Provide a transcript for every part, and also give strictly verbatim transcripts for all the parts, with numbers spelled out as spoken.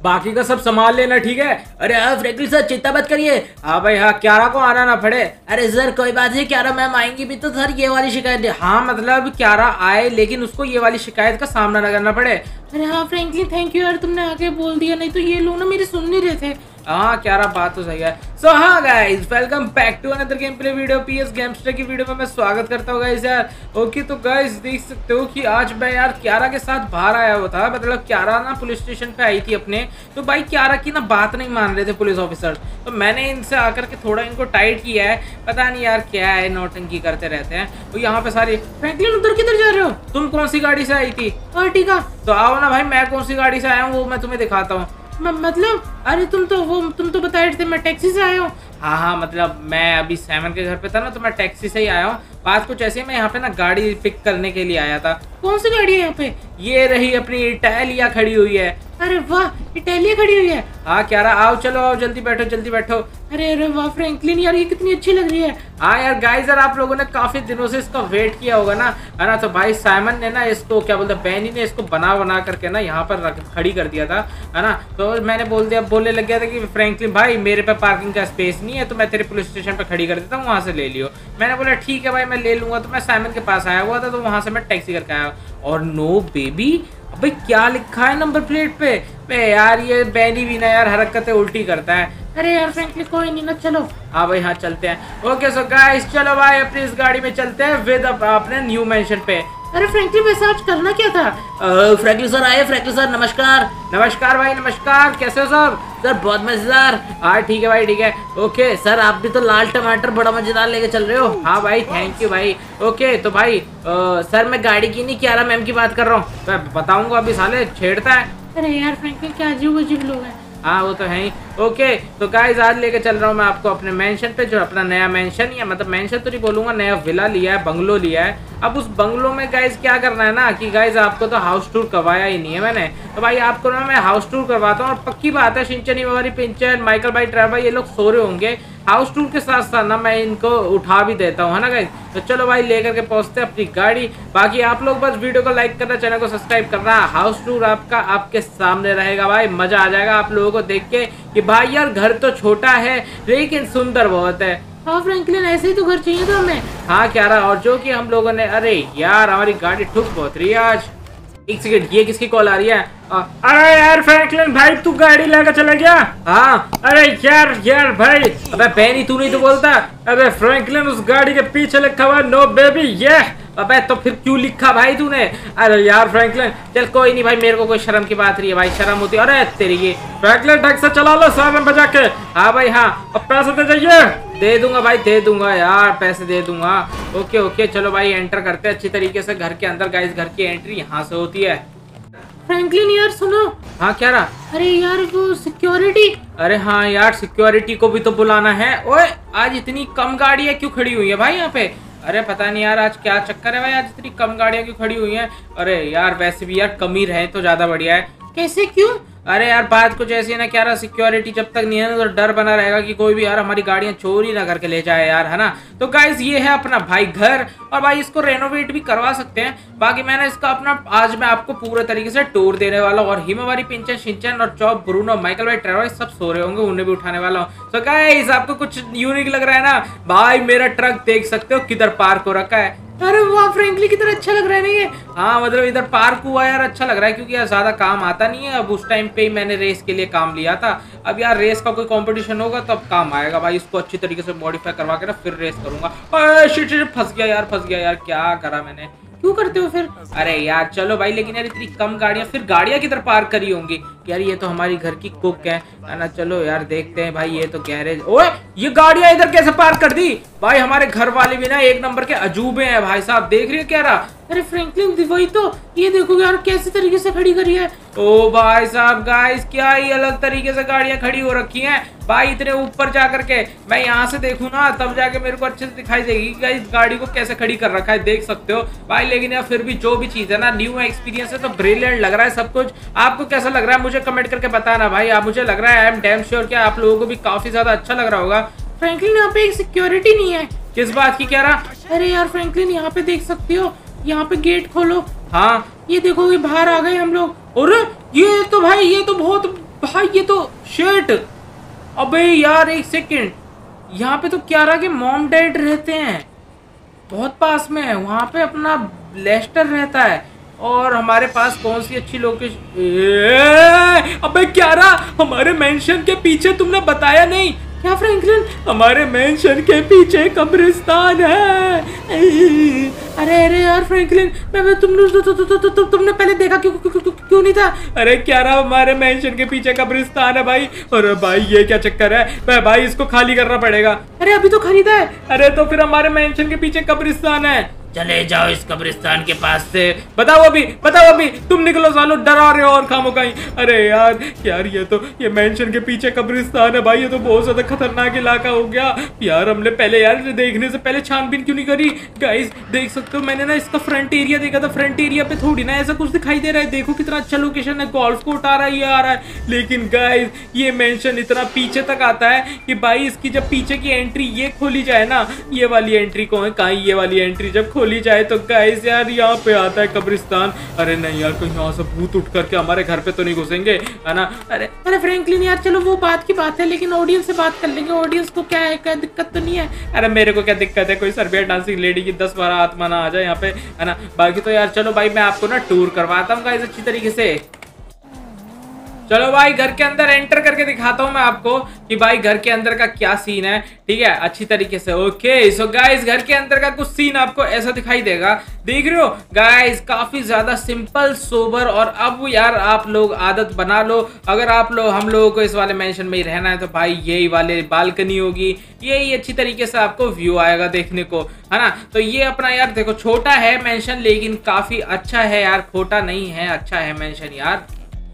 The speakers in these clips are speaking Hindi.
बाकी का सब संभाल लेना, ठीक है। अरे हाँ फ्रैंकलिन सर चिंता मत करिए। हाँ भाई हाँ, क्यारा को आना ना पड़े। अरे सर कोई बात नहीं, क्यारा मैम आएंगी भी तो सर ये वाली शिकायत। हाँ मतलब क्यारा आए लेकिन उसको ये वाली शिकायत का सामना न करना पड़े। अरे हाँ फ्रैंकलिन थैंक यू यार, तुमने आके बोल दिया, नहीं तो ये लोग ना मेरी सुन नहीं रहे थे। हाँ क्यारा बात तो सही है। सो हाँ guys, welcome back to another game play video. PS Gamester की वीडियो में मैं स्वागत करता हूँ गाइस यार। ओके तो गाइस देख सकते हो कि आज मैं यार क्यारा के साथ बाहर आया हुआ था। मतलब क्यारा ना पुलिस स्टेशन पे आई थी अपने, तो भाई क्यारा की ना बात नहीं मान रहे थे पुलिस ऑफिसर, तो मैंने इनसे आकर के थोड़ा इनको टाइट किया है। पता नहीं यार क्या है, नौटंकी करते रहते हैं। तो यहाँ पे सारी फ्रैंकलिन उधर किधर जा रहे हो? तुम कौन सी गाड़ी से आई थी? पार्टी का। तो आओ ना भाई, मैं कौन सी गाड़ी से आया हूँ वो मैं तुम्हें दिखाता हूँ। मतलब अरे तुम तो वो तुम तो बता रहे थे मैं टैक्सी से आया हूँ। हाँ हाँ मतलब मैं अभी सैमन के घर पे था ना, तो मैं टैक्सी से ही आया हूँ। बात कुछ ऐसी है, मैं यहाँ पे ना गाड़ी पिक करने के लिए आया था। कौन सी गाड़ी है यहाँ पे? ये रही अपनी इटालिया खड़ी हुई है। अरे वाह, इटालिया खड़ी हुई है। हाँ क्यारा आओ, चलो आओ, जल्दी बैठो जल्दी बैठो। अरे अरे वाह फ्रैंकलिन यार, ये कितनी अच्छी लग रही है। हाँ यार गाइस यार, आप लोगों ने काफी दिनों से इसका वेट किया होगा ना, है ना। तो भाई साइमन ने ना इसको क्या बोलते हैं, बैनी ने इसको बना बना करके ना यहाँ पर रख खड़ी कर दिया था, है ना। तो मैंने बोल दिया, बोलने लग गया था कि फ्रैंकलिन भाई मेरे पे पार्किंग का स्पेस नहीं है, तो मैं तेरे पुलिस स्टेशन पे खड़ी कर देता हूँ, वहाँ से ले लियो। मैंने बोला ठीक है भाई मैं ले लूंगा। तो मैं साइमन के पास आया हुआ था, तो वहाँ से मैं टैक्सी करके आया। और नो बेबी, भाई क्या लिखा है नंबर प्लेट पे? बे यार ये बैनी भी ना यार हरकतें उल्टी करता है। अरे यार फ्रैंकलिन कोई नहीं ना, चलो। हाँ भाई हाँ चलते हैं। ओके सो गाइस चलो भाई अपनी इस गाड़ी में चलते हैं विद अपने न्यू मेंशन पे। अरे फ्रैंकलिन वैसे आज करना क्या था? फ्रैंकलिन सर आए। फ्रैंकलिन सर नमस्कार। नमस्कार भाई नमस्कार, कैसे हो सर? सर बहुत मजेदार। हाँ ठीक है भाई ठीक है। ओके सर आप भी तो लाल टमाटर बड़ा मजेदार लेके चल रहे हो। हाँ भाई थैंक यू भाई। ओके तो भाई आ, सर मैं गाड़ी की नहीं क्यारा मैम की बात कर रहा हूँ। मैं बताऊंगा अभी, साले छेड़ता है। अरे यार फ्रैंकलिन क्या अजीब अजीब लोग हैं। हाँ वो तो है ही। ओके तो गाइस आज लेके चल रहा हूँ मैं आपको अपने मेंशन पे, जो अपना नया मेंशन, या मतलब मेंशन तो नहीं बोलूंगा, नया विला लिया है, बंगलो लिया है। अब उस बंगलो में गाइस क्या करना है ना कि गाइस आपको तो हाउस टूर करवाया ही नहीं है मैंने, तो भाई आपको ना मैं हाउस टूर करवाता हूँ। और पक्की बात है शिनचैन वाली पिंचन माइकल भाई ट्रेवर ये लोग सो रहे होंगे, हाउस टूर के साथ साथ ना मैं इनको उठा भी देता हूँ, है ना गाइस। तो चलो भाई लेकर के पहुंचते हैं अपनी गाड़ी। बाकी आप लोग बस वीडियो को लाइक करना, चैनल को सब्सक्राइब करना। हाउस टूर आपका आपके सामने रहेगा भाई, मजा आ जाएगा आप लोगों को देख के कि भाई यार घर तो छोटा है लेकिन सुंदर बहुत है। हाँ फ्रैंकलिन ऐसे ही तो घर चाहिए था हमें। हाँ क्या रहा, और जो कि हम लोगों ने, अरे यार हमारी गाड़ी ठुक बहुत रही है आज। एक सेकंड, ये किसकी कॉल आ रही है? आ, अरे यार फ्रैंकलिन भाई तू गाड़ी लेकर चला गया? हाँ अरे यार यार भाई, अबे बैनी तू नहीं तो बोलता। अबे फ्रैंकलिन उस गाड़ी के पीछे लिखा हुआ नो बेबी ये। अबे तो फिर क्यों लिखा भाई तूने? अरे यार फ्रैंकलिन चल कोई नहीं भाई, मेरे को कोई शर्म की बात नहीं है भाई, शर्म होती है। अरे तेरी ये फ्रैंकलिन ढंग से चला लो सावन बजा के। हाँ भाई हाँ, अब पैसे दे जाइए। दे दूंगा भाई दे दूंगा यार, पैसे दे दूंगा। ओके ओके चलो भाई एंटर करते हैं अच्छी तरीके से घर के अंदर। गाइस घर की एंट्री यहाँ से होती है। फ्रैंकलिन यार सुनो। हाँ क्या रहा? अरे यार वो सिक्योरिटी। अरे हाँ यार सिक्योरिटी को भी तो बुलाना है। ओए आज इतनी कम गाड़ियाँ क्यों खड़ी हुई है भाई यहाँ पे? अरे पता नहीं यार आज क्या चक्कर है भाई, आज इतनी कम गाड़ियाँ क्यों खड़ी हुई हैं? अरे यार वैसे भी यार कम ही रहे तो ज्यादा बढ़िया है। कैसे क्यों? अरे यार बात कुछ ऐसी है ना, क्या रहा सिक्योरिटी जब तक नहीं है ना तो डर बना रहेगा कि कोई भी यार हमारी गाड़ियां चोरी ना करके ले जाए यार, है ना। तो गाइस ये है अपना भाई घर, और भाई इसको रेनोवेट भी करवा सकते हैं। बाकी मैंने इसका अपना आज मैं आपको पूरे तरीके से टूर देने वाला हूँ। और हिमावारी पिंचन शिनचैन और चॉप ब्रूनो माइकल भाई ट्रेवर सब सो रहे होंगे, उन्हें भी उठाने वाला हूँ। तो गाइस आपको कुछ यूनिक लग रहा है ना भाई, मेरा ट्रक देख सकते हो किधर पार्क हो रखा है। अरे वाह फ्रैंकलिन कितना अच्छा लग रहा है नहीं है? हाँ मतलब इधर पार्क हुआ यार, अच्छा लग रहा है क्योंकि यार ज्यादा काम आता नहीं है। अब उस टाइम पे ही मैंने रेस के लिए काम लिया था, अब यार रेस का कोई कंपटीशन होगा तब तो काम आएगा भाई। इसको अच्छी तरीके से मॉडिफाई करवा के ना फिर रेस करूंगा। शिट शिट फंस गया यार फंस गया यार, क्या करा मैंने? क्यों करते हो फिर? अरे यार चलो भाई, लेकिन यार इतनी कम गाड़ियां, फिर गाड़ियां किधर पार्क करी होंगी यार? ये तो हमारी घर की कुक है ना। चलो यार देखते हैं भाई, ये तो गैरेज। ओए ये गाड़ियां इधर कैसे पार्क कर दी भाई? हमारे घर वाले भी ना एक नंबर के अजूबे हैं भाई साहब, देख रही हो क्या रहा? अरे फ्रैंकलिन वही तो, ये देखो यार कैसे तरीके से खड़ी करी है। ओ भाई साहब गाइस क्या ही अलग तरीके से गाड़ियां खड़ी हो रखी हैं भाई, इतने ऊपर जा करके। मैं यहाँ से देखूँ ना तब जाके मेरे को अच्छे से दिखाई देगी कि इस गाड़ी को कैसे खड़ी कर रखा है, देख सकते हो भाई। लेकिन यार फिर भी जो भी चीज है ना, न्यू एक्सपीरियंस है तो ब्रिलियंट लग रहा है सब कुछ। आपको कैसा लग रहा है मुझे कमेंट करके बताना भाई। आप मुझे लग रहा है आई एम डैम श्योर कि आप लोगों को भी काफी ज्यादा अच्छा लग रहा होगा। फ्रैंकलिन यहाँ पे एक सिक्योरिटी नहीं है। किस बात की? क्या रहा? अरे यार फ्रैंकलिन यहाँ पे देख सकते हो, यहाँ पे गेट खोलो। हाँ ये देखो ये बाहर आ गए हम लोग। और ये तो भाई ये तो बहुत भाई ये तो शिट। अबे यार एक सेकंड, यहाँ पे तो क्यारा के मॉम डैड रहते हैं, बहुत पास में है। वहाँ पे अपना लेस्टर रहता है और हमारे पास कौन सी अच्छी लोकेशन। अबे क्यारा, हमारे मेंशन के पीछे तुमने बताया नहीं क्या फ्रैंकलिन? हमारे मेंशन के पीछे कब्रिस्तान है। अरे अरे यार फ्रैंकलिन, मैं, मैं तुमने तु, तु, तु, तु, तु, तुमने पहले देखा क्यों क्यों, क्यों, क्यों नहीं था? अरे क्यारा, हमारे मेंशन के पीछे कब्रिस्तान है भाई। अरे भाई ये क्या चक्कर है? मैं भाई इसको खाली करना पड़ेगा। अरे अभी तो खरीदा है। अरे तो फिर हमारे मेंशन के पीछे कब्रिस्तान है। चले जाओ इस कब्रिस्तान के पास से। बताओ अभी, बताओ अभी, तुम निकलो सालो, डरा रहे हो और खामो कहीं। अरे यार यार ये तो ये मेंशन के पीछे कब्रिस्तान है भाई, ये तो बहुत ज्यादा खतरनाक इलाका हो गया यार। हमने पहले यार देखने से पहले छानबीन क्यों नहीं करी? गाइस देख सकते हो, मैंने ना इसका फ्रंट एरिया देखा था, फ्रंट एरिया पे थोड़ी ना ऐसा कुछ दिखाई दे रहा है। देखो कितना अच्छा लोकेशन है, गोल्फ कोर्ट आ रहा है, ये आ रहा है। लेकिन गाइस ये मेंशन इतना पीछे तक आता है कि भाई इसकी जब पीछे की एंट्री ये खोली जाए ना, ये वाली एंट्री कौन है कहाँ, ये वाली एंट्री जब खोली जाए तो गाइस यार यहाँ पे आता है कब्रिस्तान। अरे नहीं यार, कहीं यहाँ से भूत उठ करके हमारे घर पे तो नहीं घुसेंगे, है ना? अरे अरे फ्रैंकलिन यार चलो वो बात की बात है, लेकिन ऑडियंस से बात कर लेंगे। ऑडियंस को क्या है, क्या दिक्कत तो नहीं है? अरे मेरे को क्या दिक्कत है, कोई सर्बिया डांसिंग लेडी की दस बारह आत्मा ना आ जाए यहाँ पे, है ना? बाकी तो यार चलो भाई मैं आपको ना टूर करवाता हूँ गाइस अच्छी तरीके से। चलो भाई घर के अंदर एंटर करके दिखाता हूँ मैं आपको कि भाई घर के अंदर का क्या सीन है, ठीक है, अच्छी तरीके से। ओके सो गाइस घर के अंदर का कुछ सीन आपको ऐसा दिखाई देगा, देख रहे हो गाइस, काफी ज्यादा सिंपल सोबर। और अब यार आप लोग आदत बना लो, अगर आप लोग हम लोगों को इस वाले मेंशन में ही रहना है तो भाई यही वाले बालकनी होगी, यही अच्छी तरीके से आपको व्यू आएगा देखने को, है ना? तो ये अपना यार देखो छोटा है मेंशन, लेकिन काफी अच्छा है यार, खोटा नहीं है, अच्छा है मेंशन यार।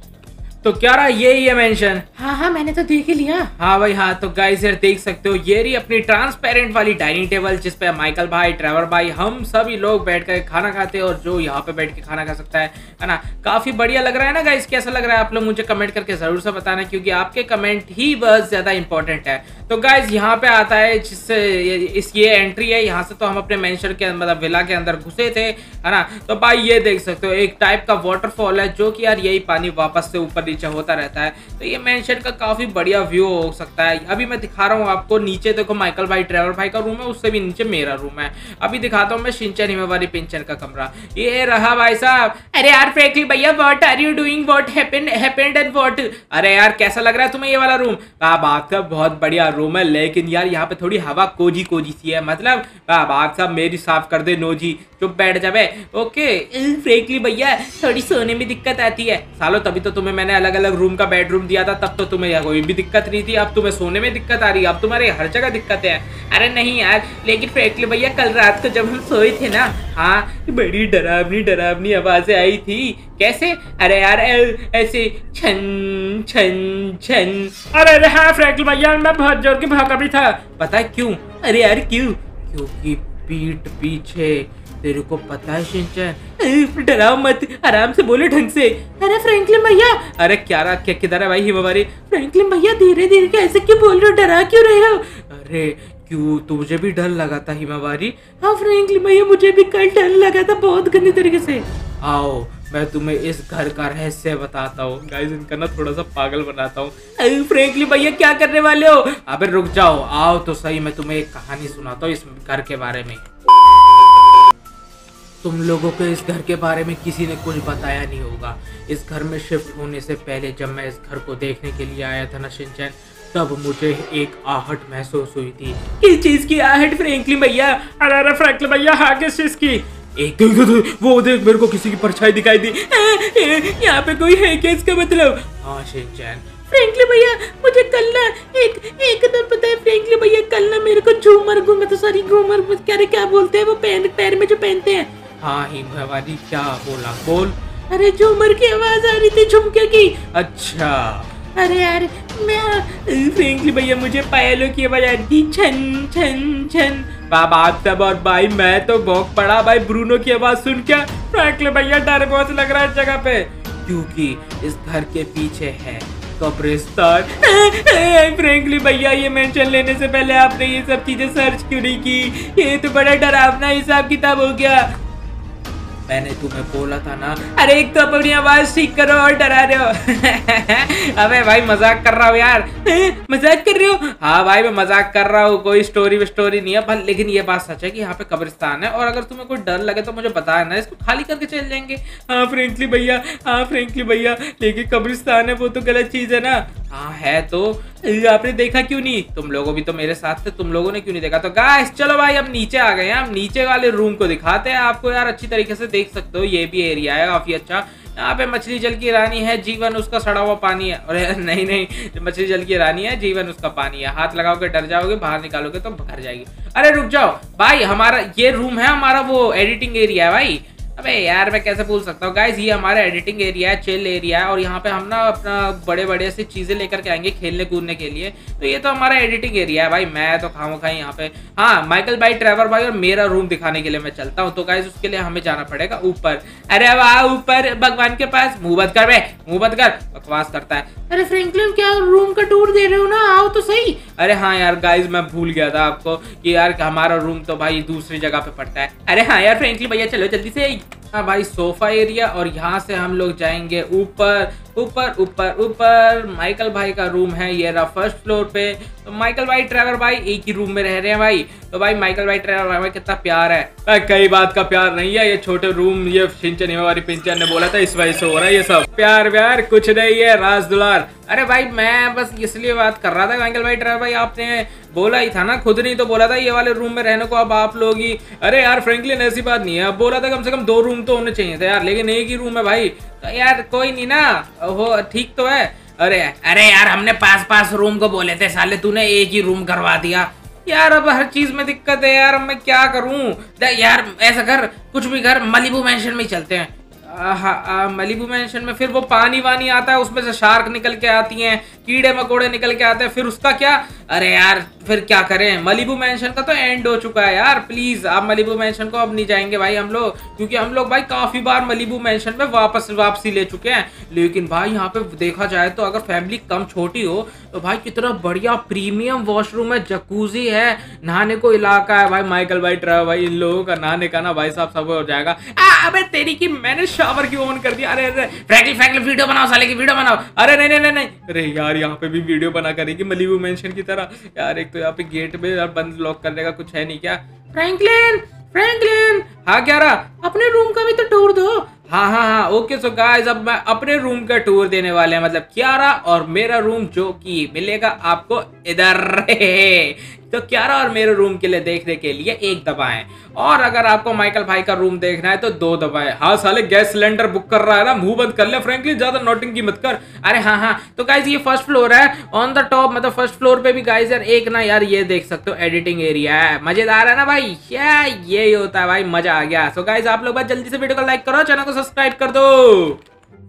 तो क्या रहा, ये ही है मेंशन। हाँ हाँ मैंने तो देख ही लिया। हाँ भाई हाँ, तो गाइस यार देख सकते हो ये रही अपनी ट्रांसपेरेंट वाली डाइनिंग टेबल, जिसपे माइकल भाई, ट्रेवर भाई, हम सभी लोग बैठ कर खाना खाते हैं, और जो यहाँ पे बैठ के खाना खा सकता है, है ना? काफी बढ़िया लग रहा है ना गाइस? कैसा लग रहा है आप लोग मुझे कमेंट करके जरूर से बताना, क्योंकि आपके कमेंट ही बहुत ज्यादा इंपॉर्टेंट है। तो गाइस यहाँ पे आता है जिससे इस ये एंट्री है, यहाँ से तो हम अपने मेंशन के मतलब विला के अंदर घुसे थे, है ना? तो भाई ये देख सकते हो एक टाइप का वाटरफॉल है, जो कि यार यही पानी वापस से ऊपर नीचे होता रहता है। तो ये मेंशन का काफी बढ़िया व्यू हो सकता है। अभी मैं दिखा रहा हूँ आपको, नीचे देखो माइकल भाई, ट्रेवर भाई का रूम है, उससे भी नीचे मेरा रूम है। अभी दिखाता हूँ मैं शिनचैन हिमेवारी पिंचन का कमरा, ये रहा भाई साहब। अरे यार फ्रैंकलिन भैया, what are you doing, what happened happened and what? अरे यार कैसा लग रहा है तुम्हें ये वाला रूम? बात का बहुत बढ़िया रूम है, लेकिन यार यहाँ पे थोड़ी हवा कोजी कोजी सी है, मतलब बात साहब मेरी साफ कर दे नोजी, चुप बैठ जावे। ओके फ्रैंकलिन भैया, थोड़ी सोने में दिक्कत आती है सालो, तभी तो तुम्हें मैंने अलग अलग रूम का बेडरूम दिया था, तब तो तुम्हें कोई भी दिक्कत नहीं थी। अब तुम्हें सोने में दिक्कत आ रही है, अब तुम्हारे हर जगह दिक्कत है। अरे नहीं यार, लेकिन फ्रैंकलिन भैया कल रात को जब हम सोए थे ना, हाँ बड़ी डरावनी डरावनी आवाजें आई थी। कैसे? अरे यार ऐसे छन छन छन। अरे अरे हाँ फ्रैंकलिन भैया, मैं बहुत जोर की भागा भी था। पता है क्यों? अरे यार क्यों? क्योंकि पीठ पीछे, तेरे को पता है शिनचैन, डराओ मत, आराम से बोलो ढंग से। अरे फ्रैंकलिन भैया, अरे क्या रहा, क्या किधर है भाई हिमेवारी? फ्रैंकलिन भैया धीरे धीरे ऐसे क्यों बोल रहे हो, डरा क्यों रहे हो? अरे क्यों, तुझे भी डर लगा था हिमेवारी? हाँ फ्रैंकलिन भैया, मुझे भी कल डर लगा था बहुत गंदे तरीके से। आओ मैं तुम्हें इस घर का रहस्य बताता हूँ। गाइस इनका ना थोड़ा सा पागल बनाता हूँ। फ्रैंकलिन भैया क्या करने वाले हो? अबे रुक जाओ, आओ तो सही, मैं तुम्हें एक कहानी सुनाता हूँ इस घर के बारे में। तुम लोगों को इस घर के बारे में किसी ने कुछ बताया नहीं होगा। इस घर में शिफ्ट होने से पहले जब मैं इस घर को देखने के लिए आया था ना शिनचैन, तब मुझे एक आहट महसूस हुई थी। किस चीज की आहट फ्रैंकलिन भैया? अरे अरे फ्रैंकलिन भैया हाँ, किस चीज की? एक वो देख, मेरे को किसी की परछाई दिखाई दी। यहाँ पे कोई है क्या इसका मतलब? हाँ शिनचैन। फ्रैंकलिन भैया मुझे कल ना एक एकदम पता है फ्रैंकलिन भैया, कल ना मेरे को झूमर घूमे तो सारी घूमर क्या रे क्या बोलते हैं वो पैर पैर में जो पहनते हैं। हाँ हिमेवारी क्या बोला, बोल। अरे झूमर की आवाज आ रही थी, झुमके की। अच्छा अरे यार मैं फ्रैंकलिन भैया, मुझे पायलों की आवाज आ रही थी, छन छन छन। बाबा आप सब और भाई मैं तो भौंक पड़ा भाई ब्रूनो की आवाज सुन के। फ्रैंकलिन भैया डर बहुत लग रहा है इस जगह पे, क्योंकि इस घर के पीछे है कब्रिस्तान। फ्रैंकलिन भैया ये मेंशन लेने से पहले आपने ये सब चीजें सर्च क्यों नहीं की? ये तो बड़ा डरावना हिसाब किताब हो गया। मैंने तुम्हें बोला था ना। अरे एक तो अपनी आवाज ठीक करो और डरा रहे हो। अबे भाई मजाक कर रहा हूँ यार। मजाक कर रहे हो? हाँ भाई मैं मजाक कर रहा हूँ, कोई स्टोरी स्टोरी नहीं है पर लेकिन ये बात सच है कि यहाँ पे कब्रिस्तान है और अगर तुम्हें कोई डर लगे तो मुझे बताना, इसको खाली करके चल जाएंगे। हाँ फ्रेंकली भैया, हाँ फ्रेंकली भैया, लेकिन कब्रिस्तान है वो तो गलत चीज है ना। हाँ है तो आपने देखा क्यों नहीं? तुम लोगों भी तो मेरे साथ थे, तुम लोगों ने क्यों नहीं देखा? तो गाइस चलो भाई अब नीचे आ गए हैं, हम नीचे वाले रूम को दिखाते हैं आपको यार। अच्छी तरीके से देख सकते हो ये भी एरिया है काफी अच्छा। यहाँ पे मछली जल की रानी है, जीवन उसका सड़ा हुआ पानी है। अरे नहीं नहीं, मछली जल की रानी है, जीवन उसका पानी है। हाथ लगाओगे डर जाओगे, बाहर निकालोगे तो भर जाएगी। अरे रुक जाओ भाई, हमारा ये रूम है, हमारा वो एडिटिंग एरिया है भाई। अबे यार मैं कैसे भूल सकता हूँ गाइस, ये हमारा एडिटिंग एरिया है, चिल एरिया है और यहाँ पे हम ना अपना बड़े बड़े से चीजें लेकर के आएंगे खेलने कूदने के लिए। तो ये तो हमारा एडिटिंग एरिया है भाई। मैं तो खाऊं खाई यहाँ पे। हाँ माइकल भाई, ट्रेवर भाई और मेरा रूम दिखाने के लिए मैं चलता हूँ। तो गाइस उसके लिए हमें जाना पड़ेगा ऊपर। अरे वाह ऊपर भगवान के पास। मुंह बंद कर बे, मुंह बंद कर, बकवास करता है। अरे फ्रैंकलिन क्या रूम का टूर दे रहे हो ना, आओ तो सही। अरे हाँ यार गाइस मैं भूल गया था आपको कि यार हमारा रूम तो भाई दूसरी जगह पे पड़ता है। अरे हाँ यार फ्रैंकलिन भैया चलो जल्दी से। हाँ भाई सोफा एरिया और यहाँ से हम लोग जाएंगे ऊपर ऊपर ऊपर ऊपर। माइकल भाई का रूम है, ये रहा फर्स्ट फ्लोर पे। तो माइकल भाई ट्रेवर भाई एक ही रूम में रह रहे हैं भाई। तो भाई माइकल भाई ट्रेवर भाई कितना प्यार है। कई बात का प्यार नहीं है, ये छोटे रूम ये सिंचन वाली पिंचन ने बोला था इस वजह से हो रहा है ये सब। प्यार व्यार कुछ नहीं है, राज दुलार। अरे भाई मैं बस इसलिए बात कर रहा था माइकल भाई ट्रेवर भाई, आपने बोला ही था ना, खुद नहीं तो बोला था ये वाले रूम में रहने को, अब आप लोग ही। अरे यार फ्रैंकलिन ऐसी बात नहीं है, अब बोला था कम से कम दो रूम तो होने चाहिए थे यार, लेकिन एक ही रूम है भाई। तो यार कोई नहीं ना, वो ठीक तो है। अरे अरे यार हमने पास पास रूम को बोले थे, साले तूने एक ही रूम करवा दिया यार। अब हर चीज में दिक्कत है यार, अब मैं क्या करूं यार। ऐसा कर, कुछ भी कर, मलिबू मैंशन में चलते हैं। मलिबू मैंशन में फिर वो पानी वानी आता है, उसमें से शार्क निकल के आती हैं, कीड़े मकोड़े निकल के आते हैं, फिर उसका क्या? अरे यार फिर क्या करें? मलिबू मैंशन का तो एंड हो चुका है यार। प्लीज आप मलिबू मैंशन को अब नहीं जाएंगे भाई हम लोग, क्योंकि हम लोग भाई काफी बार मलिबू मैंशन में वापस वापसी ले चुके हैं। लेकिन भाई यहाँ पे देखा जाए तो अगर फैमिली कम छोटी हो तो भाई कितना बढ़िया प्रीमियम वॉशरूम है, जकूजी है, नहाने को इलाका है भाई। माइकल भाई ट्रेवर भाई इन लोगों का नहाने का ना भाई साहब सब हो जाएगा। अबे तेरी की मैंने शावर क्यों ऑन कर दिया? अरे अरे फ्रैंकलिन फ्रैंकलिन वीडियो बनाओ साले की, वीडियो बनाओ। अरे नहीं नहीं नहीं, अरे यार यहाँ पे भी वीडियो बना करेगी मलिबू मैंशन की तरह यार। एक तो यहाँ पे गेट में यार बंद लॉक करने का कुछ है नहीं क्या? फ्रैंकलिन फ्रैंकलिन, हाँ क्या रहा? अपने रूम का भी तो टूर दो। हाँ हाँ हाँ ओके। सो गाइस अब मैं अपने रूम का टूर देने वाले हैं, मतलब क्यारा और मेरा रूम, जो कि मिलेगा आपको इधर। तो क्यारा और मेरे रूम के लिए देखने के लिए एक दबाएं, और अगर आपको माइकल भाई का रूम देखना है तो दो दबाएं। हाँ साले गैस सिलेंडर बुक कर रहा है ना, मुंह बंद कर ले फ्रैंकलिन, ज्यादा नोटिंग मत कर। अरे हाँ हाँ तो गाइस ये फर्स्ट फ्लोर है, ऑन द टॉप मतलब फर्स्ट फ्लोर पे भी गाइस यार एक ना यार ये देख सकते हो एडिटिंग एरिया है, मजेदार है ना भाई। क्या ये होता है भाई, मजा आ गया। सो गाइस आप लोग बस जल्दी से वीडियो को लाइक करो, चैनल को सब्सक्राइब कर दो।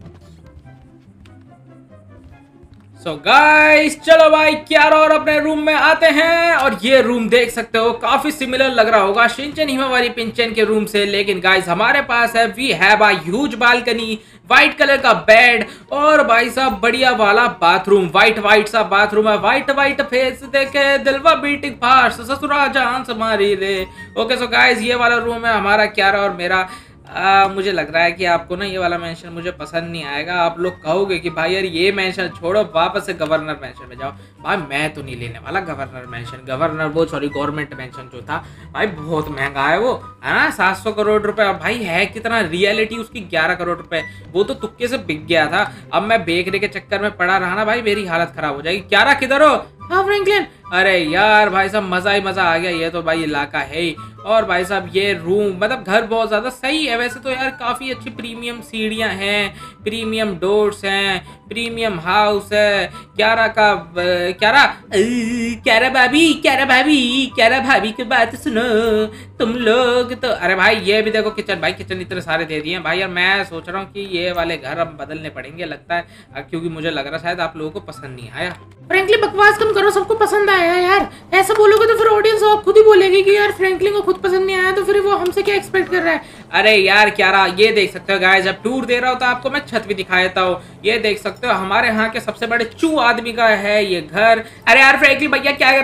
सो so गाइस चलो भाई क्यारा और अपने रूम में आते हैं, और ये रूम देख सकते हो काफी सिमिलर लग रहा होगा शिनचैन हिमावारी पिंचैन के रूम से, लेकिन गाइस हमारे पास है we have a huge balcony, white colour का बेड और भाई साहब बढ़िया वाला बाथरूम, व्हाइट व्हाइट सा बाथरूम है। व्हाइट व्हाइट फेस देखे दिलवा बीटिंग फास्ट ससुरा जान समारी रे। ओके सो गाइस ये वाला रूम है हमारा क्यारा और मेरा। आ, मुझे लग रहा है कि आपको ना ये वाला मेंशन मुझे पसंद नहीं आएगा। आप लोग कहोगे कि भाई यार ये मेंशन छोड़ो, वापस से गवर्नर मेंशन में जाओ। भाई मैं तो नहीं लेने वाला गवर्नर मेंशन, गवर्नर वो सॉरी गवर्नमेंट मेंशन जो था भाई बहुत महंगा है वो, है ना, सात सौ करोड़ रुपए। भाई है कितना, रियलिटी उसकी ग्यारह करोड़ रुपए, वो तो तुक्के से बिक गया था। अब मैं बेचने के चक्कर में पड़ा रहा ना भाई, मेरी हालत खराब हो जाएगी। क्यारा किधर हो? हाँ फ्रैंकलिन। अरे यार भाई साहब मजा ही मजा आ गया, ये तो भाई इलाका है ही। और भाई साहब ये रूम मतलब घर बहुत ज्यादा सही है वैसे तो यार, काफी अच्छी प्रीमियम सीढ़ियां हैं, प्रीमियम डोर्स हैं, प्रीमियम हाउस है। क्यारा का क्यारा क्यारा भाभी क्यारा भाभी क्यारा भाभी की बात सुनो तुम लोग तो। अरे भाई ये भी देखो किचन, भाई किचन इतने सारे दे दिए भाई। यार मैं सोच रहा हूँ कि ये वाले घर अब बदलने पड़ेंगे लगता है, क्योंकि मुझे लग रहा है शायद आप लोगों को पसंद नहीं आया। फ्रैंकलिन बकवास कम करो, सबको पसंद आया यार। ऐसा बोलोगे तो फिर ऑडियंस आप खुद ही बोलेगी कि यार फ्रैंकलिन को खुद पसंद नहीं आया, तो फिर वो हमसे क्या एक्सपेक्ट कर रहा है। अरे यार क्यारा ये देख सकते हो गाइस, जब टूर दे रहा हूँ तो आपको मैं छत भी दिखा देता हूँ। ये देख सकते हो हमारे यहाँ के सबसे बड़े चू आदमी का है ये घर। अरे यार फ्रैंकलिन भैया क्या कर रहे हो?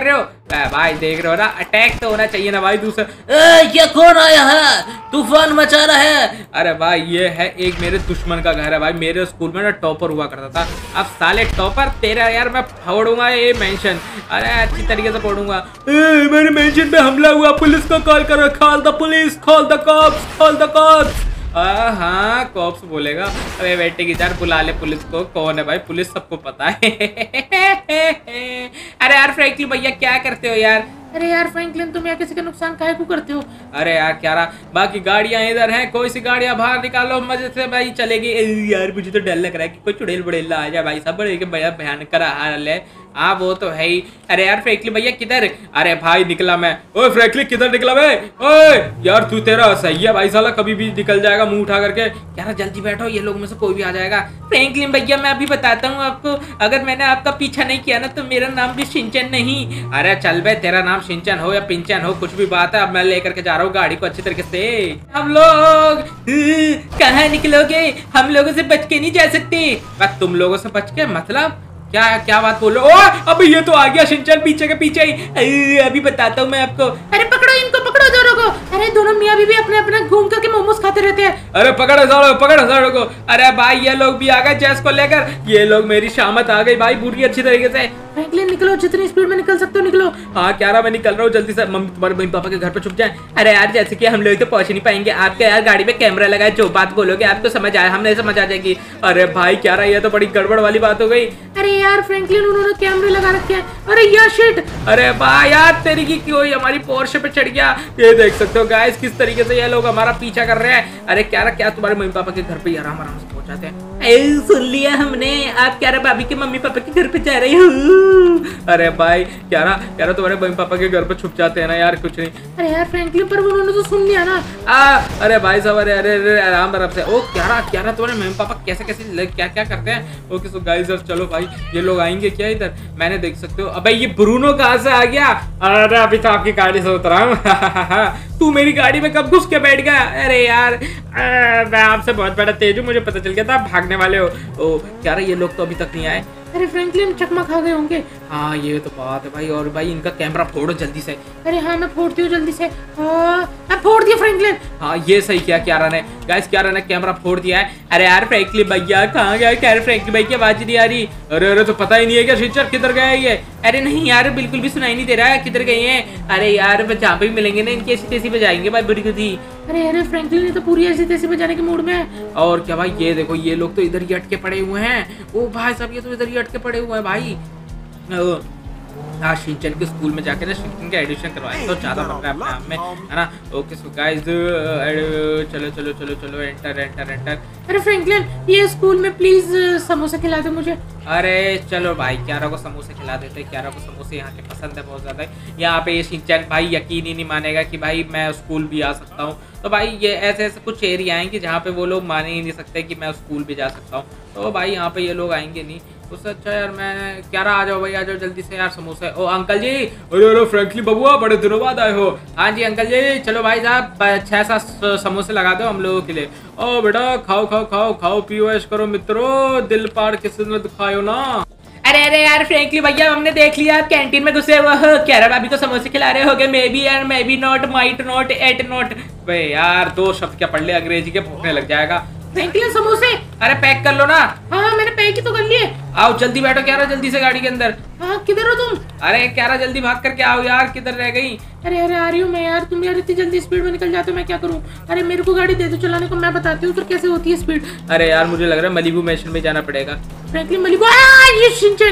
भाई देख रहे हो ना, अटैक तो होना चाहिए ना भाई दूसरा। ए, ये कौन आया है, तूफान मचा रहा है? अरे भाई ये है एक मेरे दुश्मन का घर है भाई। मेरे स्कूल में ना टॉपर हुआ करता था। अब साले टॉपर तेरा यार मैं फोड़ूंगा ये मेंशन। अरे अच्छी तरीके से फोड़ूंगा। मेरे मेंशन पे हमला हुआ, पुलिस को कॉल करो, call the police, call the cops, call the cops. हाँ कॉप्स बोलेगा। अरे बेटे की जान बुला ले पुलिस को। कौन है भाई? पुलिस सबको पता है। अरे यार फ्रैंकली भैया क्या करते हो यार? अरे यार फ्रैंकलिन तुम यहाँ किसी का नुकसान काहे को करते हो? अरे यार क्या रहा, बाकी गाड़ियां इधर हैं, कोई सी गाड़ियां बाहर निकालो मजे से भाई चलेगी। यार मुझे तो डर लग रहा है कि कोई चुड़ैल बुड़ैल आ जाए भाई। सब बड़े भैया भयानक हाल है। हाँ वो तो है ही। अरे यार फ्रैंकली भैया किधर? अरे भाई निकला मैं। ओए फ्रैंकली किधर निकला बे? ओए यार तू तेरा सही है भाई, साला कभी भी निकल जाएगा मुंह उठा करके। यार जल्दी बैठो, ये लोग में से कोई भी आ जाएगा। फ्रैंकली भैया मैं अभी बताता हूँ आपको, अगर मैंने आपका पीछा नहीं किया ना तो मेरा नाम भी शिनचैन नहीं। अरे चल बे, तेरा नाम शिनचैन हो या पिंचैन हो कुछ भी बात है। अब मैं लेकर के जा रहा हूँ गाड़ी को अच्छी तरीके से। हम लोग कहाँ निकलोगे? हम लोगों से बच के नहीं जा सकते। बस तुम लोगों से बच के मतलब क्या क्या बात बोलो? ओ अबे ये तो आ गया शिनचैन पीछे के पीछे ही। अभी बताता हूँ मैं आपको। अरे पकड़ो इनको, पकड़ो दोनों को। अरे दोनों मियाँ बीवी अपने अपने घूम करके मोमोज खाते रहते हैं। अरे पकड़ साड़ो, पकड़ साड़ो को। अरे भाई ये लोग भी आ गए जैस को लेकर। ये लोग मेरी शामत आ गई भाई पूरी अच्छी तरीके से। फ्रैंकलिन निकलो, जितनी स्पीड में निकल सकते हो निकलो। हाँ क्या रहा, मैं निकल रहा हूँ जल्दी से। मम्मी तुम्हारे मम्मी पापा के घर पे छुप जाए। अरे यार जैसे कि हम लोग तो पहुंच नहीं पाएंगे, आपके यार गाड़ी में कैमरा लगा है, जो बात बोलोगे आपको समझ आया, हमने समझ आ जाएगी। अरे भाई क्या रहा, ये तो बड़ी गड़बड़ वाली बात हो गई। अरे यार फ्रैंकलिन उन्होंने कैमरे लगा रखे हैं। अरे यार शिट। अरे भाई यार तेरी की कोई हमारी पोर्शे पे चढ़ गया। ये देख सकते हो गाइस किस तरीके से ये लोग हमारा पीछा कर रहे हैं। अरे क्या रहा, क्या तुम्हारे मम्मी पापा के घर पे आराम आराम से पहुंचाते हैं। सुन लिया हमने, आप क्या रहा भाभी के मम्मी पापा के घर पे जा रहे हो? अरे भाई क्या रहा, क्या रहा तुम्हारे मम्मी पापा के घर पे छुप जाते हैं ना यार, कुछ नहीं। अरे यार फ्रैंकलिन पर उन्होंने तो सुन लिया ना। आ, अरे भाई साहब अरे अरे अरे आराम आराम से। ओ क्या रहा, क्या रहा तुम्हारे मम्मी पापा कैसे कैसे क्या क्या करते हैं। ओके सो गाइस चलो भाई, ये लोग आएंगे क्या इधर? मैंने देख सकते हो। अबे ये ब्रूनो कहाँ से आ गया? अरे अभी तो आपकी गाड़ी से उतरा हूँ। तू मेरी गाड़ी में कब घुस के बैठ गया? अरे यार मैं आपसे बहुत बड़ा तेज हूँ, मुझे पता चल गया था आप भागने वाले हो। ओ क्या रहा, ये लोग तो अभी तक नहीं आए। अरे फ्रैंकलिन चकमा खा गए होंगे। हाँ ये तो बात है भाई। और भाई इनका कैमरा फोड़ो जल्दी से। अरे हाँ मैं फोड़ती हूँ जल्दी से। मैं फोड़ दिया फ्रैंकलिन। हाँ ये सही किया क्यारा ने। गाइस क्यारा ने कैमरा फोड़ दिया है। अरे यार फ्रैंकलिन भैया कहाँ गया? क्या फ्रैंकलिन भाई की आवाज नहीं आ रही। अरे अरे तो पता ही नहीं है क्या शिनचैन किधर गया है ये? अरे नहीं यार बिल्कुल भी सुनाई नहीं दे रहा है, किधर गए हैं? अरे यार जहाँ पे भी मिलेंगे ना इनकी ऐसी तैसी बजाएंगे भाई बड़ी खुदी। अरे अरे फ्रैंकलिन ने तो पूरी ऐसी तैसी बजाने के मूड में है। और क्या भाई, ये देखो ये लोग तो इधर ही अटके पड़े हुए हैं। ओ भाई साहब ये तो इधर ही अटके पड़े हुए हैं भाई। हाँ शिनचैन के स्कूल में जाके ना शिनचैन का एडिशन करवाए तो ज्यादा बन रहा है अपने आप में, है ना। ओके सो गाइस चलो चलो चलो चलो एंटर एंटर एंटर। अरे फ्रैंकलिन ये स्कूल में प्लीज समोसा खिला दो मुझे। अरे चलो भाई क्यारा को समोसे खिला देते। क्यारा को समोसे यहाँ के पसंद है बहुत ज्यादा। यहाँ पे ये शिनचैन भाई यकीन ही नहीं मानेगा कि भाई मैं स्कूल भी आ सकता हूँ। तो भाई ये ऐसे ऐसे कुछ एरिया हैं कि जहाँ पे वो लोग मान ही नहीं सकते कि मैं स्कूल भी जा सकता हूँ। तो भाई यहाँ पे ये लोग आएंगे नहीं। उससे अच्छा यार मैं क्यारा आ जाओ भाई, आ जाओ जल्दी से यार समोसे। ओ अंकल जी। अरे अरे फ्रैंकली बबुआ बड़े दिनों बाद आए हो। हाँ जी अंकल जी चलो भाई साहब छह सात समोसे लगा दो हम लोगों के लिए। ओ बेटा खाओ खाओ खाओ खाओ पियो ऐश करो मित्रों, दिल पार किसी ने दिखायो ना। अरे अरे यार फ्रैंकली भैया हमने देख लिया आप कैंटीन में घुसे हुए हो, क्यारा भाभी को समोसे खिला रहे होगे। मे बी यार maybe not might not at not. भाई यार दो शब्द क्या पढ़ ले अंग्रेजी के, भूखने लग जाएगा। फ्रैंकलिन समोसे। अरे पैक कर लो ना। हाँ मैंने पैक ही तो कर लिए। आओ जल्दी बैठो क्यारा जल्दी से गाड़ी के अंदर। हाँ किधर हो तुम? अरे क्यारा जल्दी भाग करके आओ यार, किधर रह गई? अरे अरे आ रही हूँ मैं यार, तुम यार इतनी जल्दी स्पीड में निकल जाते हो मैं क्या करूँ? अरे मेरे को गाड़ी दे दो चलाने को, मैं बताती हूँ फिर कैसे होती है स्पीड। अरे यार मुझे लग रहा है मलीबू मैंशन में जाना पड़ेगा। फ्रैंकलिन मलिबू ये शिनचैन।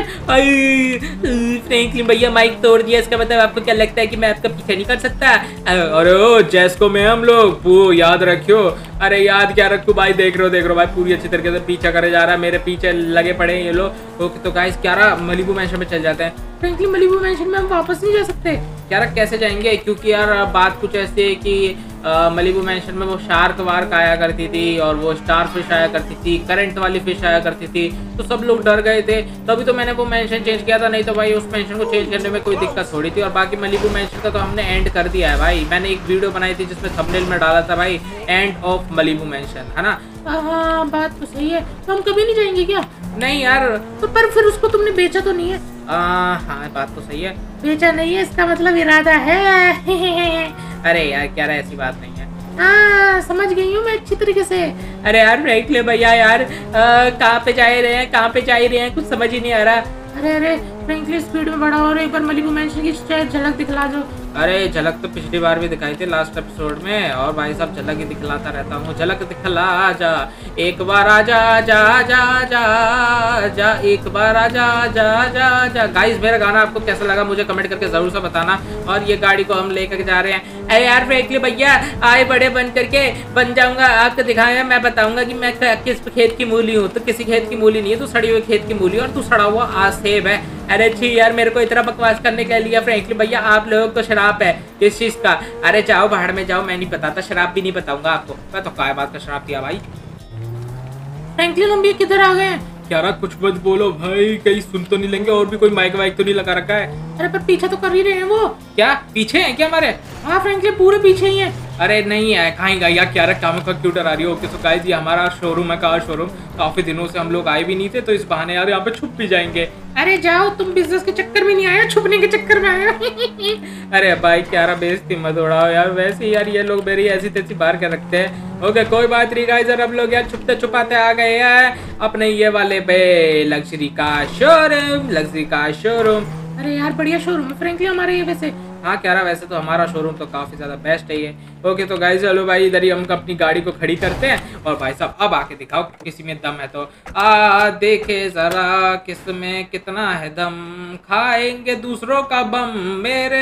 फ्रैंकलिन भैया माइक तोड़ दिया, इसका मतलब आपको क्या लगता है कि मैं आपका पीछा नहीं कर सकता? अरे ओ जैसको में हम लोग वो याद रखियो। अरे याद क्या रखो भाई, देख रहे हो देख रहे हो भाई पूरी अच्छी तरीके से पीछा करे जा रहा है, मेरे पीछे लगे पड़े हैं ये लोग। ओके तो गाइस क्या रहा मलीबू मैंशन में चल जाते हैं। फ्रैंकलिन मलिबू मैंशन में हम वापस नहीं जा सकते। क्या रहा कैसे जाएंगे? क्योंकि यार बात कुछ ऐसी है कि मलीबू मैंशन में वो शार्क वार्क आया करती थी और वो स्टार फिश आया करती थी, करंट वाली फिश आया करती थी, तो सब लोग डर गए थे। तभी तो मैंने वो मैंशन चेंज किया था, नहीं तो भाई उस मैंशन को चेंज करने में कोई दिक्कत थोड़ी थी। और बाकी मलीबू मैंशन का तो हमने एंड कर दिया है भाई। मैंने एक वीडियो बनाई थी जिसमें थंबनेल में डाला था भाई एंड ऑफ मलीबू मैंशन, है ना। हाँ बात तो सही है, तो हम कभी नहीं जाएंगे क्या? नहीं यार। तो पर फिर उसको तुमने बेचा तो नहीं है? हाँ बात तो सही है। बेचा नहीं है इसका मतलब इरादा है। अरे यार क्या रहा, ऐसी बात नहीं है। हाँ समझ गई हूँ मैं अच्छी तरीके से। अरे यार फ्रैंकलिन भैया यार कहाँ पे जा रहे हैं, कहाँ पे जा रहे हैं, कुछ समझ ही नहीं आ रहा। अरे अरे फ्रैंकलिन स्पीड में बढ़ा और एक बार मलिबू मेंशन की झलक दिखला दो। अरे झलक तो पिछली बार भी दिखाई थी लास्ट एपिसोड में, और भाई साहब झलक ही दिखलाता रहता हूँ। झलक दिखला जा एक बार, आजा जा जा जा जा एक बार, आजा जा जा जा। गाइस मेरा गाना आपको कैसा लगा मुझे कमेंट करके जरूर से बताना। और ये गाड़ी को हम लेकर जा रहे हैं। अरे यार फ्रैंकलिन भैया आए बड़े बन करके बन जाऊंगा, आपको दिखाएंगे, मैं बताऊंगा कि मैं किस खेत की मूली हूँ। तो किसी खेत की मूली नहीं है, तू सड़ी हुई खेत की मूली और तू सड़ा हुआ आसेब है। अरे छी यार मेरे को इतना बकवास करने के लिए फ्रैंकलिन भैया आप लोगों को शराब है इस चीज का। अरे जाओ बाहर में जाओ, मैं नहीं बताता, शराब भी नहीं बताऊंगा आपको। मैं तो काय बात का शराब दिया भाई। फ्रैंकलिन हम भी किधर आ गए? क्या रहा, कुछ मत बोलो भाई, कहीं सुन तो नहीं लेंगे, और भी कोई माइक वाइक तो नहीं लगा रखा है। अरे पर पीछे तो कर ही रहे हैं वो। क्या पीछे है क्या हमारे? हाँ फ्रैंकलिन पूरे पीछे ही है। अरे नहीं है, कहीं गई यार, क्या रहा काम का क्यों डरा रही हो? ओके तो गाइस ये हमारा शोरूम है, कार शोरूम। काफी दिनों से हम लोग आए भी नहीं थे, तो इस बहाने यार यहाँ पे छुप भी जाएंगे। अरे जाओ, तुम बिजनेस के चक्कर में नहीं आया, छुपने के चक्कर में आया। अरे भाई क्या रहा, बेइज्जती मत उड़ाओ यार, वैसे यार ये लोग मेरी ऐसी तैसी बाहर के रखते हैं। ओके कोई बात नहीं गाइस, हम लोग यार छुपते छुपाते आ गए हैं अपने ये वाले बे लग्जरी का शोरूम, लग्जरी का शोरूम। अरे यार बढ़िया शोरूम है फ्रैंकलिन हमारे ये वैसे। हाँ क्या रहा, वैसे तो हमारा शोरूम तो काफी ज्यादा बेस्ट है ये। ओके तो गाइस चलो भाई इधर ही हम अपनी गाड़ी को खड़ी करते हैं, और भाई साहब अब आके दिखाओ किसी में दम है तो। आ देखे जरा किस में कितना है दम, खाएंगे दूसरों का बम मेरे।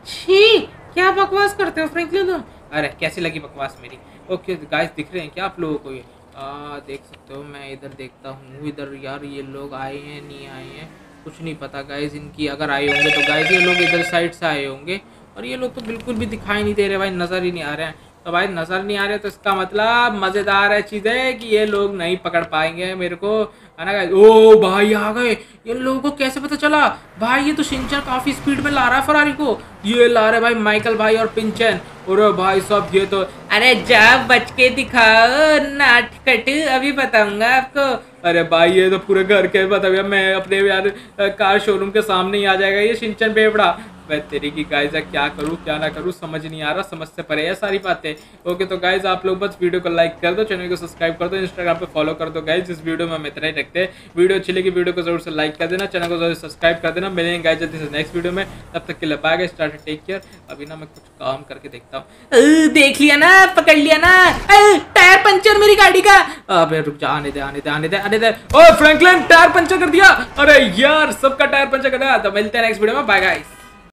छी क्या बकवास करते हो फ्रैंकलिन तुम। अरे कैसी लगी बकवास मेरी? ओके गाइस दिख रहे हैं क्या आप लोगों को ये? आ देख सकते हो, मैं इधर देखता हूँ, इधर यार ये लोग आए हैं नहीं आए हैं कुछ नहीं पता गाइस इनकी। अगर आए होंगे तो गाइस ये लोग इधर साइड से आए होंगे, और ये लोग तो बिल्कुल भी दिखाई नहीं दे रहे भाई, नज़र ही नहीं आ रहे हैं। तो भाई नज़र नहीं आ रहे तो इसका मतलब मज़ेदार है चीज़ है कि ये लोग नहीं पकड़ पाएंगे मेरे को, है ना गाइस। ओ भाई आ गए, ये लोगों को कैसे पता चला भाई? ये तो शिनचैन काफ़ी स्पीड में ला रहा है फरारी को, ये ला रहे भाई माइकल भाई और पिंचन। और भाई साहब ये तो, अरे जा बच के दिखाओ नाटकट, अभी बताऊंगा आपको। अरे भाई ये तो पूरे घर के बता, मैं अपने यार कार शोरूम के सामने ही आ जाएगा ये शिनचैन बेवड़ा। मैं तेरी की गाइस क्या करूँ क्या ना करूँ समझ नहीं आ रहा, समझ से परे है सारी बातें। ओके तो गाइस आप लोग बस वीडियो को लाइक कर दो, चैनल को सब्सक्राइब कर दो, इंस्टाग्राम पे फॉलो कर दो गाइस। इस वीडियो में हम इतना ही रखते हैं, वीडियो अच्छी लगी वीडियो को जरूर से लाइक कर देना, चैनल को जरूर सब्सक्राइब कर देना। मिलेंगे गाइस जल्दी से नेक्स्ट वीडियो में, तब तक के लिए bye guys, start take care. अभी ना मैं कुछ काम करके देखता हूँ। देख लिया ना, पकड़ लिया ना, टायर पंचर मेरी गाड़ी का। अबे रुक जा, आने दे आने दे आने दे आने दे। ओ फ्रैंकलिन टायर पंचर कर दिया, अरे यार सबका टायर पंचर कर दिया। तो मिलते हैं नेक्स्ट वीडियो में, बाय गाइस।